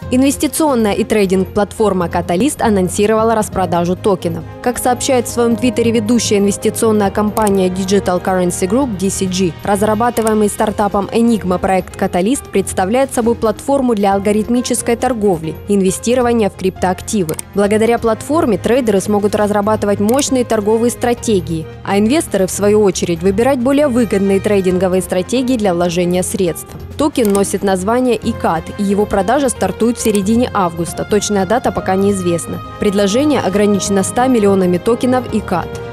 Инвестиционная и трейдинг-платформа Catalyst анонсировала распродажу токенов. Как сообщает в своем твиттере ведущая инвестиционная компания Digital Currency Group DCG, разрабатываемый стартапом Enigma проект Catalyst представляет собой платформу для алгоритмической торговли и инвестирования в криптоактивы. Благодаря платформе трейдеры смогут разрабатывать мощные торговые стратегии, а инвесторы, в свою очередь, выбирать более выгодные трейдинговые стратегии для вложения средств. Токен носит название ICAT, и его продажа стартует в середине августа. Точная дата пока неизвестна. Предложение ограничено 100 миллионами токенов ICAT.